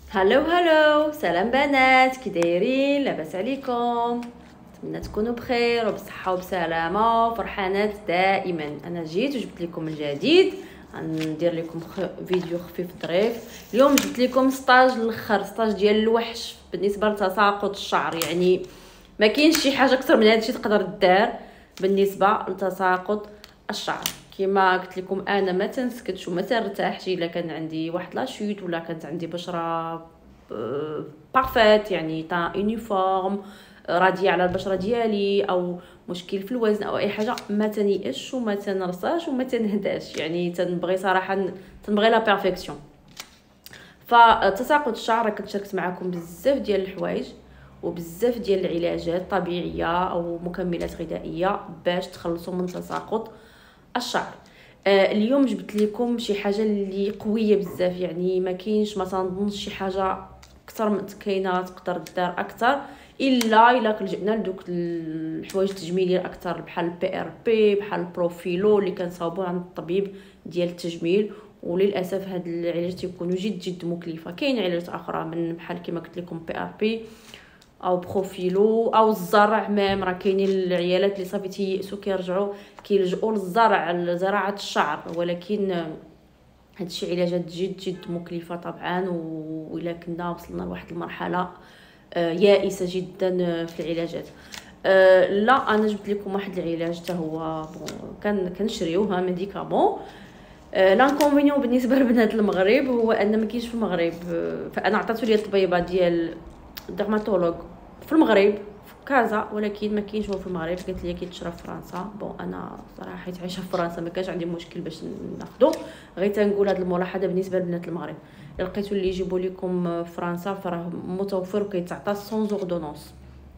هلو هلو، سلام بنات، كي دايرين؟ لاباس عليكم؟ نتمنى تكونوا بخير وبصحه وبسلامه وفرحانات دائما. انا جيت وجبت لكم الجديد، غندير لكم فيديو خفيف ظريف. اليوم جبت لكم ستاج الاخر، ستاج ديال الوحش بالنسبه لتساقط الشعر. يعني ما كاينش شي حاجه اكثر من هادشي تقدر دار بالنسبه لتساقط الشعر. كما قلت لكم انا ما تنسكتش وما ترتاحش الا كان عندي واحد لا شوت ولا كانت عندي بشره بارفيت، يعني تا يونيفورم راضيه على البشره ديالي، او مشكل في الوزن او اي حاجه، ما تنيئش وما تنرصاش وما تنهداش. يعني تنبغي صراحه، تنبغي لا بيرفيكسيون. فتساقط الشعر كنت شاركت معكم بزاف ديال الحوايج وبزاف ديال العلاجات طبيعيه او مكملات غذائيه باش تخلصوا من تساقط الشعر. اليوم جبت لكم شي حاجه اللي قويه بزاف، يعني ما كاينش، ما تنظنش شي حاجه اكثر من كاينه تقدر دار اكثر الا لجبنا لدوك الحوايج التجميليه اكثر، بحال البي ار بي، بحال البروفيلو اللي كنصاوبوا عند الطبيب ديال التجميل. وللاسف هاد العلاج تيكونوا جد مكلفه. كاين علاجات اخرى من بحال كما قلت لكم بي ار بي او بروفيلو او الزرع. ميم راه كاينين العيالات اللي صافي تيأسوا كيرجعوا كيلجؤوا للزرع، لزراعه الشعر، ولكن هادشي علاجات جد مكلفه طبعا. وإلا كنا وصلنا لواحد المرحله يائسه جدا في العلاجات. لا، انا جبت لكم واحد العلاج حتى هو كنشريوه ميديكامون. لانكونفينيون بالنسبه لبنات المغرب هو ان ما كاينش في المغرب. فانا عطاتو لي الطبيبه ديال الدرماتولوج في المغرب في كازا، ولكن ما كاينش هو في المغرب. قالت لي كيتشرى في فرنسا. بون انا صراحه حيت عايشه في فرنسا ما كانش عندي مشكل باش ناخذو. غير تنقول هذه الملاحظه بالنسبه لبنات المغرب، لقيتو اللي يجيبوا لكم في فرنسا فراه متوفر وكيتعطى سون اوردونونس.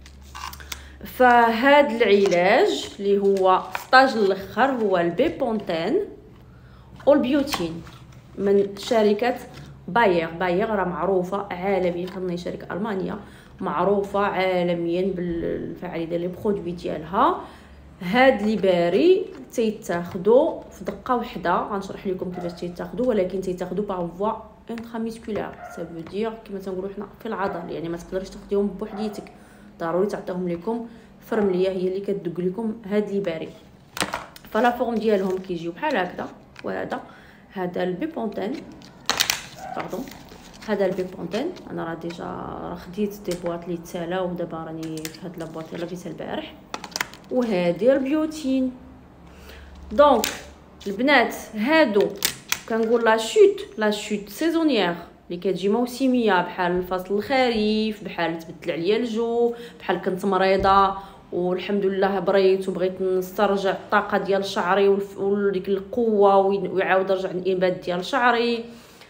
فهاد العلاج اللي هو ستاج الاخر هو البيبونتين والبيوتين من شركه باير راه معروفه عالميا، خلينا شركه المانيا معروفه عالميا بالفعاليه ديال لي برودوي ديالها. هاد لي باري تيتاخدو في دقه واحده. غنشرح لكم كيفاش تيتاخدو، ولكن تيتاخدو باغ فوا انتراميسكولار. سافو دير كما تنقولوا حنا في العضل، يعني ما تقدريش تاخديهم بوحديتك، ضروري تعطيهم لكم فرمليه هي اللي كتدق لكم هاد لي باري. فلا فورم ديالهم كيجيو بحال هكذا. هذا البيبونتين، باردون، هذا البيبونتين. انا راه ديجا خديت دي بواط لي تسالا ودابا راني في هاد لابواط يلاه لبيتها البارح. وهذه البيوتين. دونك البنات هادو كنقول لا شوت سيزونيير اللي كتجي موسميه، بحال الفصل الخريف، بحال تبدل عليا الجو، بحال كنت مريضه والحمد لله بريت وبغيت نسترجع الطاقه ديال شعري وديك القوه ويعاود رجع الانبات ديال شعري.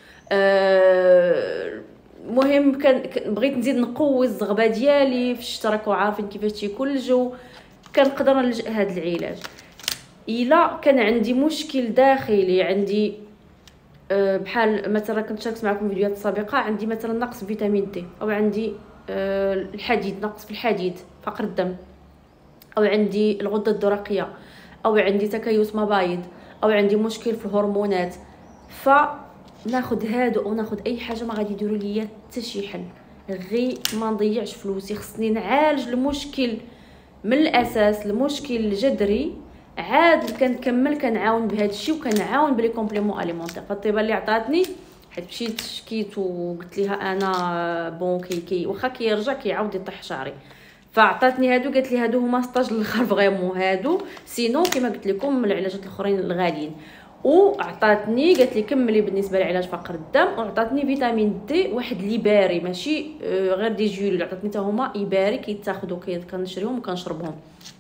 مهم بغيت نزيد نقوي الزغبه ديالي في الشتا، راكم عارفين كيفاش تيكون الجو، كنقدر نلجا هذا العلاج. الا كان عندي مشكل داخلي، عندي بحال مثلا كنت شاركت معكم في فيديوهات سابقه، عندي مثلا نقص فيتامين دي، او عندي الحديد، نقص في الحديد، فقر الدم، او عندي الغده الدرقيه، او عندي تكيس مبايض، او عندي مشكل في الهرمونات، فناخذ هادو او ناخذ اي حاجه ما غادي يديروا ليا حتى شي حل. غير ما نضيعش فلوسي، خصني نعالج المشكل من الاساس، المشكل الجذري. عاد كنكمل كنعاون بهذا الشيء وكنعاون بلي كومبليمون اليمونتير. فالطبيبه اللي عطاتني، حيت مشيت شكيت وقلت لها انا بون كي واخا كيرجع كيعاود يطيح شعري، فعطاتني هادو، قالت لي هادو هما ستاج الاخر فريمون هادو، سينو كما قلت لكم العلاجات الاخرين الغاليين. وعطاتني قالت لي كملي بالنسبه لعلاج فقر الدم، وعطاتني فيتامين دي واحد لي باري، ماشي غير دي جول، عطاتني حتى هما ايباري كيتاخذوا، كنشريهم وكنشربهم.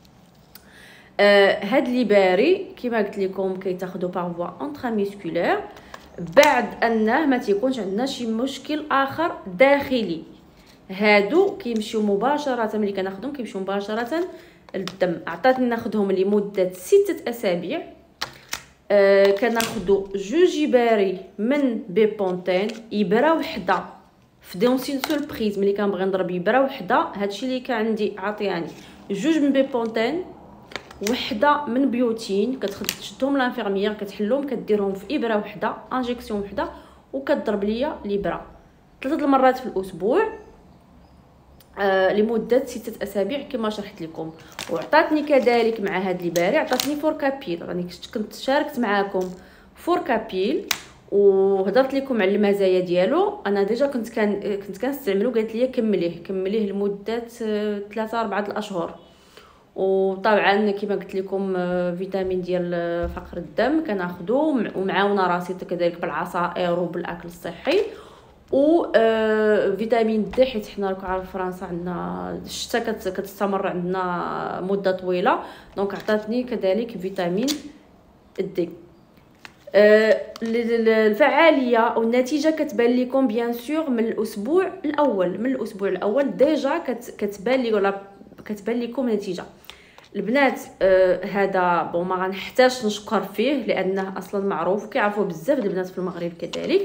هاد لي باري كما قلت لكم كيتاخذوا باغ فوا انتراميسكولار بعد انه ما تيكونش عندنا شي مشكل اخر داخلي. هادو كيمشيو مباشره، ملي كناخذهم كيمشيو مباشره للدم. عطاتني ناخذهم لمده 6 اسابيع. كناخذوا جوج باري من بيبونتين، ابره وحده في دون سول بريز. ملي كنبغي نضرب ابره وحده، هادشي اللي كان عندي عطياني جوج من بيبونتين، وحده من بيوتين. كتشدهم لانفيرميير، كتحلهم، كديرهم في ابره وحده، انجيكسيون وحده، وكتضرب ليا الابره. 3 المرات في الاسبوع لمده 6 اسابيع كما شرحت لكم. وعطاتني كذلك مع هاد الباري عطاتني فوركابيل، راني كنت شاركت معكم فوركابيل وهضرت لكم على المزايا ديالو. انا ديجا كنت كنستعملو، قالت لي كمليه لمده 3 4 الاشهر. وطبعا كما قلت لكم فيتامين ديال فقر الدم كناخذو، ومعاونه راسي كذلك بالعصائر وبالاكل الصحي، و فيتامين د حيت حنا راكم عارف فرنسا عندنا الشتاء كتستمر عندنا مده طويله، دونك عطاتني كذلك فيتامين دي. الفعاليه او النتيجه كتبان لكم بيان سور من الاسبوع الاول ديجا كتبان لي ولا كتبان لكم نتيجه. البنات هذا بون ما غنحتاجش نشكر فيه لانه اصلا معروف كيعرفوا بزاف البنات في المغرب كذلك.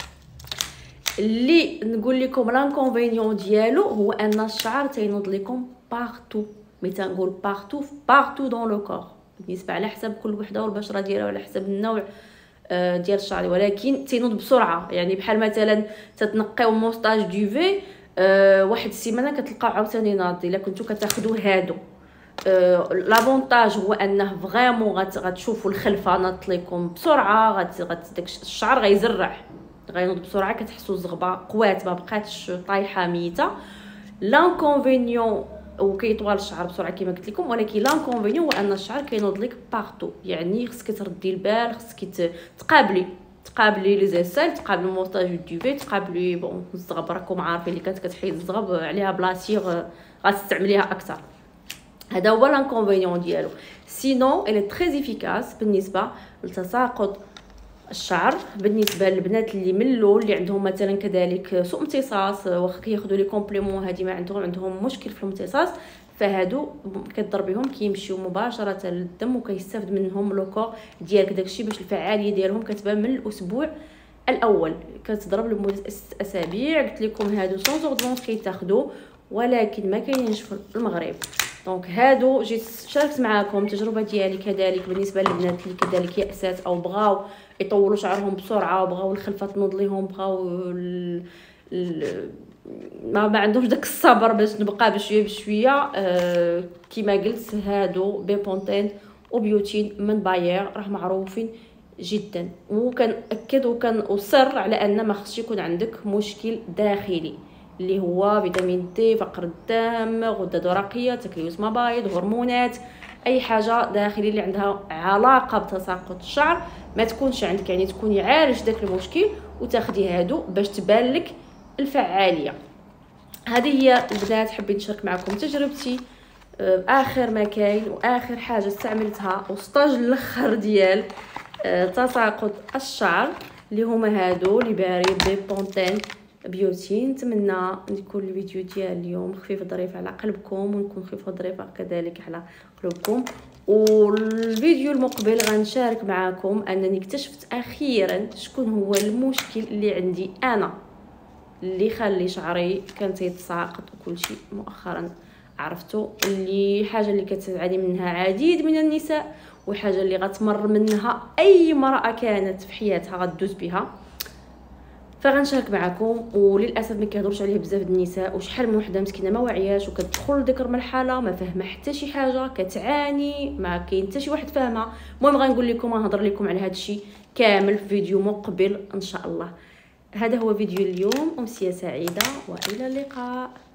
اللي نقول لكم لانكونفينيون ديالو هو ان الشعر تينوض لكم بارتو، مي تنقول بارتو دون لو كور، بالنسبه على حسب كل وحده والبشره ديالها وعلى حسب النوع ديال الشعر، ولكن تينوض بسرعه. يعني بحال مثلا تتنقيو موستاج دوفي واحد السيمانه كتلقاو عاوتاني ناض. الا كنتو كتاخذوا هادو لافونتاج هو انه فريمون غتشوفوا الخلفه ناضت لكم بسرعه، داك الشعر غينوض بسرعه، كتحسوا الزغبه قوات ما بقاتش طايحه ميته. لانكونفينيون وكيطوال الشعر بسرعه كما قلت لكم، ولكن لانكونفينيون هو ان الشعر كينوض لك بارتو. يعني خصك تردي البال، خصك تقابلي لي زيسال، تقابلي المونتاج دوفي، تقابلي بون الزغب. راكم عارفين اللي كانت كتحيد الزغب عليها بلاصيغ غتستعمليها اكثر. هذا هو لانكونفينيون ديالو. سينو الي تري افيكاس بالنسبه لتساقط الشعر. بالنسبه للبنات اللي ملوا، اللي عندهم مثلا كذلك سوء امتصاص، واخا كياخذوا لي كومبليمون هذه ما عندهم مشكل في الامتصاص، فهادو كتضربيهم كيمشيو مباشره للدم وكيستافد منهم لو كور ديالك. داكشي باش الفعاليه ديالهم كتبان من الاسبوع الاول، كتضرب لمده 6 اسابيع. قلت لكم هادو سون اوردونس كيتاخذوا، ولكن ما كاينينش في المغرب. دونك هادو جيت شاركت معكم التجربه ديالي كذلك بالنسبه للبنات اللي كذلك يأسات او بغاو يطولوا شعرهم بسرعه، وبغاو الخلفه تنوض ليهم، بغاو ما عندهمش داك الصبر باش نبقى بشويه كما قلت. هادو بيبونتين وبيوتين من باير راه معروفين جدا، وكنأكد وكنصر على ان ما خصش يكون عندك مشكل داخلي اللي هو فيتامين دي، فقر الدم، غده درقيه، تكيس مبايض، هرمونات، اي حاجه داخلي اللي عندها علاقه بتساقط الشعر ما تكونش عندك. يعني تكوني عارف داك المشكل وتاخدي هادو باش تبان لك الفعاليه. هذه هي البنات، حبيت نشارك معكم تجربتي اخر ما كاين واخر حاجه استعملتها وسطاج الاخر ديال تساقط الشعر اللي هما هادو لي باري بونتين بيوتين. نتمنى يكون الفيديو ديال اليوم خفيف ظريف على قلبكم، ونكون خفيفه ظريفه كذلك على قلوبكم. والفيديو المقبل غنشارك معكم انني اكتشفت اخيرا شكون هو المشكل اللي عندي انا اللي خلي شعري كان تيتساقط وكل شيء. مؤخرا عرفتوا اللي حاجه اللي كتعاني منها عديد من النساء، وحاجه اللي غتمر منها اي امراه كانت في حياتها غدوز بها، فغنشارك معكم. وللاسف ما كيهضروش عليه بزاف النساء، وشحال من وحده مسكينه ما واعياش وكتدخل لديك المرحله ما فاهمه حتى شي حاجه، كتعاني، ما كاين حتى شي واحد فاهمه. المهم غنقول لكم، غنهضر لكم على هذا الشيء كامل في فيديو مقبل ان شاء الله. هذا هو فيديو اليوم. امسيه سعيده والى اللقاء.